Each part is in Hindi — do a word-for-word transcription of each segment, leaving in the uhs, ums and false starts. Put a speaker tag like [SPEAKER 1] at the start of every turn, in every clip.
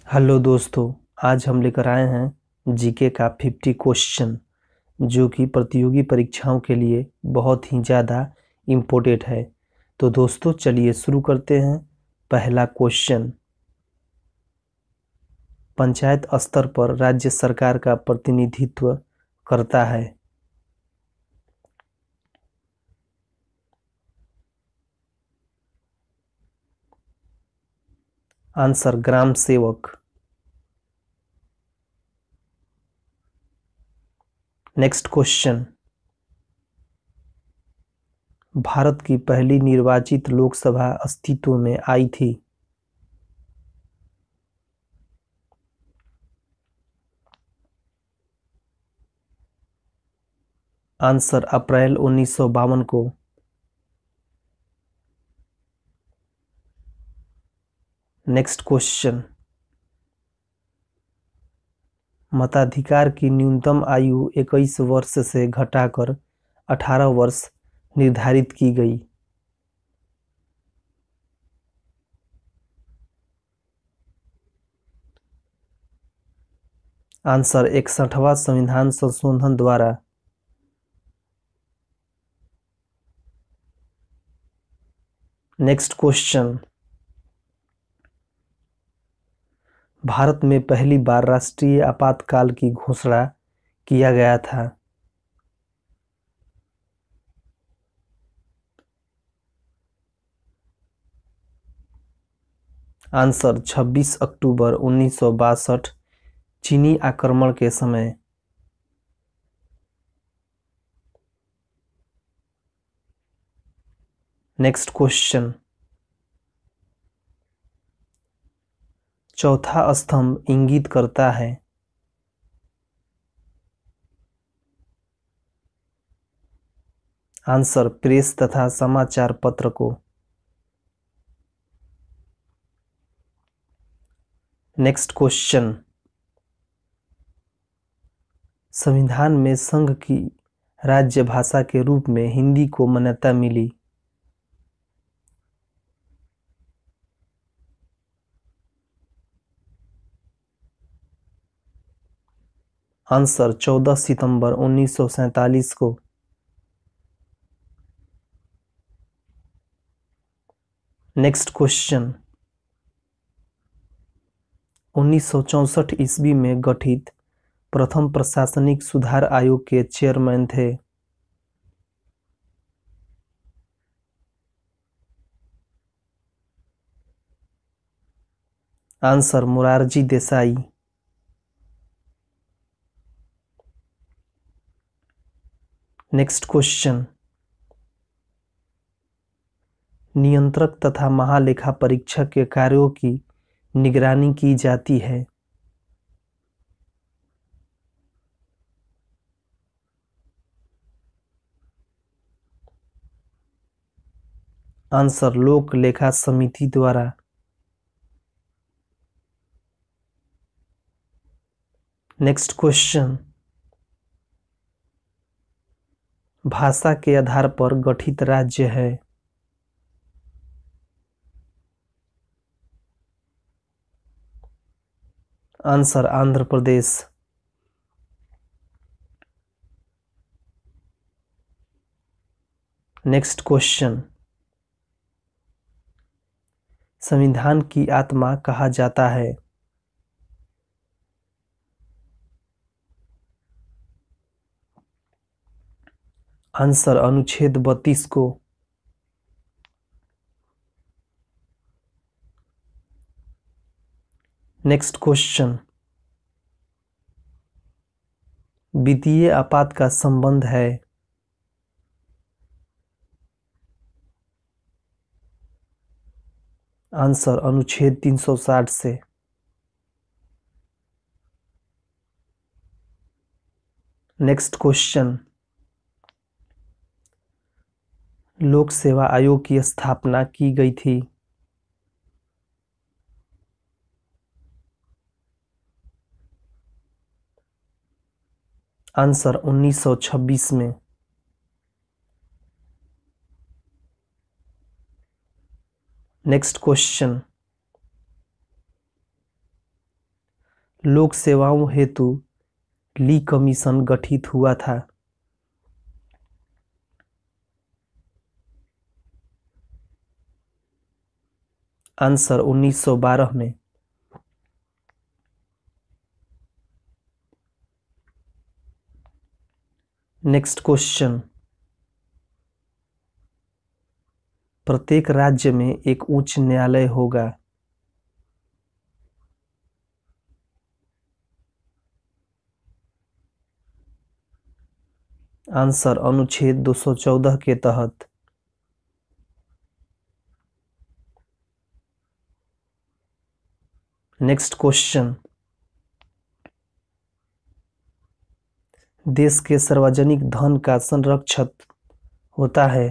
[SPEAKER 1] हेलो दोस्तों, आज हम लेकर आए हैं जीके का फिफ्टी क्वेश्चन जो कि प्रतियोगी परीक्षाओं के लिए बहुत ही ज़्यादा इम्पोर्टेंट है। तो दोस्तों चलिए शुरू करते हैं। पहला क्वेश्चन, पंचायत स्तर पर राज्य सरकार का प्रतिनिधित्व करता है। आंसर ग्राम सेवक। नेक्स्ट क्वेश्चन, भारत की पहली निर्वाचित लोकसभा अस्तित्व में आई थी। आंसर अप्रैल उन्नीस सौ बावन को। नेक्स्ट क्वेश्चन, मताधिकार की न्यूनतम आयु इक्कीस वर्ष से घटाकर अठारह वर्ष निर्धारित की गई। आंसर इकसठवां संविधान संशोधन द्वारा। नेक्स्ट क्वेश्चन, भारत में पहली बार राष्ट्रीय आपातकाल की घोषणा किया गया था। आंसर छब्बीस अक्टूबर उन्नीस सौ बासठ चीनी आक्रमण के समय। नेक्स्ट क्वेश्चन, चौथा स्तंभ इंगित करता है। आंसर प्रेस तथा समाचार पत्र को। नेक्स्ट क्वेश्चन, संविधान में संघ की राज्य भाषा के रूप में हिंदी को मान्यता मिली। आंसर चौदह सितंबर उन्नीस सौ सैंतालीस को। नेक्स्ट क्वेश्चन, उन्नीस सौ चौसठ ईस्वी में गठित प्रथम प्रशासनिक सुधार आयोग के चेयरमैन थे। Answer Morarji Desai. Next question, नियंत्रक तथा महालेखा परीक्षक के कार्यों की निगरानी की जाती है। आंसर लोक लेखा समिति द्वारा। नेक्स्ट क्वेश्चन, भाषा के आधार पर गठित राज्य है। Answer Andhra Pradesh. Next question, संविधान की आत्मा कहा जाता है। आंसर अनुच्छेद बत्तीस को। नेक्स्ट क्वेश्चन, वित्तीय आपात का संबंध है। आंसर अनुच्छेद तीन सौ साठ से। नेक्स्ट क्वेश्चन, लोक सेवा आयोग की स्थापना की गई थी। आंसर उन्नीस सौ छब्बीस में। नेक्स्ट क्वेश्चन, लोक सेवाओं हेतु ली कमीशन गठित हुआ था? आंसर उन्नीस सौ बारह में। नेक्स्ट क्वेश्चन, प्रत्येक राज्य में एक उच्च न्यायालय होगा। आंसर अनुच्छेद दो सौ चौदह के तहत। नेक्स्ट क्वेश्चन, देश के सार्वजनिक धन का संरक्षक होता है?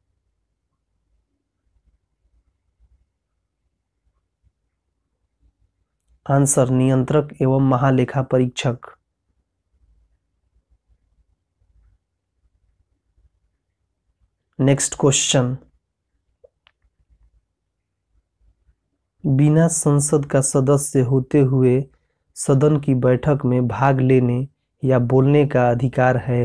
[SPEAKER 1] आंसर नियंत्रक एवं महालेखा परीक्षक। नेक्स्ट क्वेश्चन, बिना संसद का सदस्य होते हुए सदन की बैठक में भाग लेने या बोलने का अधिकार है?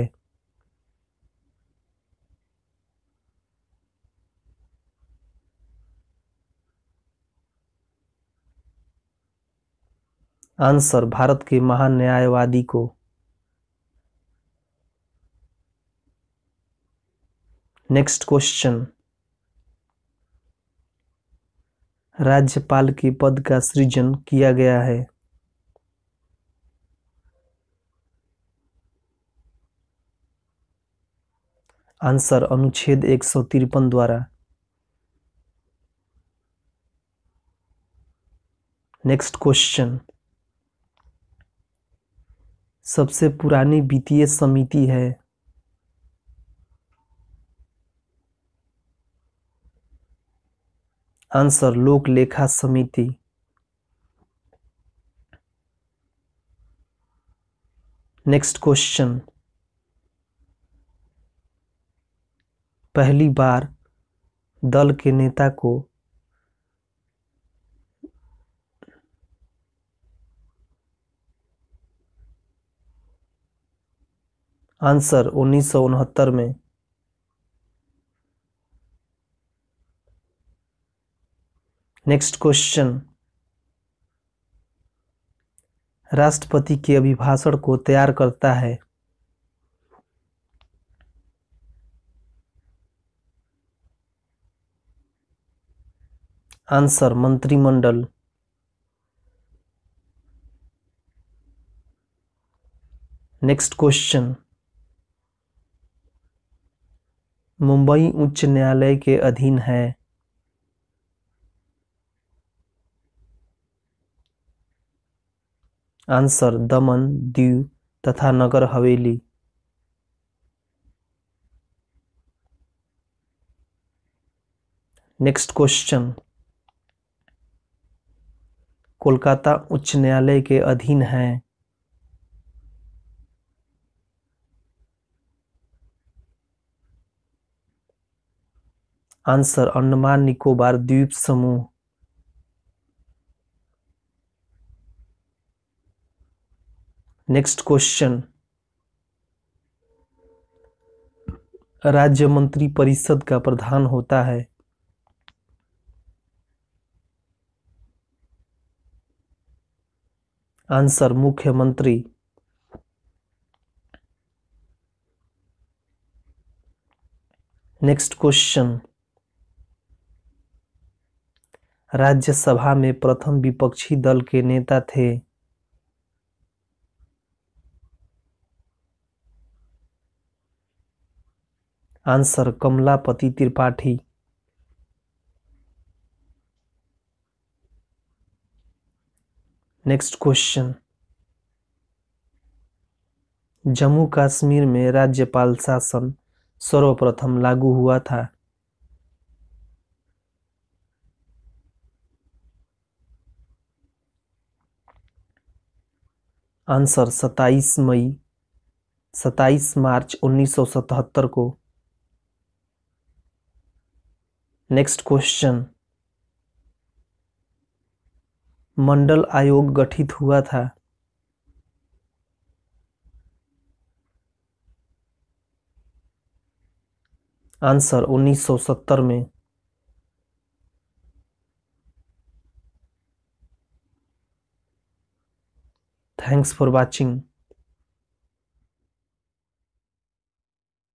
[SPEAKER 1] आंसर भारत के महान न्यायवादी को। नेक्स्ट क्वेश्चन, राज्यपाल के पद का सृजन किया गया है? आंसर अनुच्छेद एक सौ तिरपन द्वारा। नेक्स्ट क्वेश्चन, सबसे पुरानी वित्तीय समिति है? आंसर लोक लेखा समिति। नेक्स्ट क्वेश्चन, पहली बार दल के नेता को आंसर उन्नीस सौ उनहत्तर में। नेक्स्ट क्वेश्चन, राष्ट्रपति के अभिभाषण को तैयार करता है? आंसर मंत्रिमंडल। नेक्स्ट क्वेश्चन, मुंबई उच्च न्यायालय के अधीन है? आंसर दमन, दीव तथा नगर हवेली। नेक्स्ट क्वेश्चन, कोलकाता उच्च न्यायालय के अधीन है? आंसर अंडमान निकोबार द्वीप समूह। नेक्स्ट क्वेश्चन, राज्य मंत्री परिषद का प्रधान होता है? आंसर मुख्यमंत्री। नेक्स्ट क्वेश्चन, राज्यसभा में प्रथम विपक्षी दल के नेता थे? Answer Kamlapati Tripathi. Next question, Jammu Kashmir में राज्यपाल शासन सर्वप्रथम लागू हुआ था? आंसर सत्ताईस मई सत्ताईस मार्च उन्नीस सौ सतहत्तर को। नेक्स्ट क्वेश्चन, मंडल आयोग गठित हुआ था? आंसर उन्नीस सौ सत्तर में। Thanks for watching.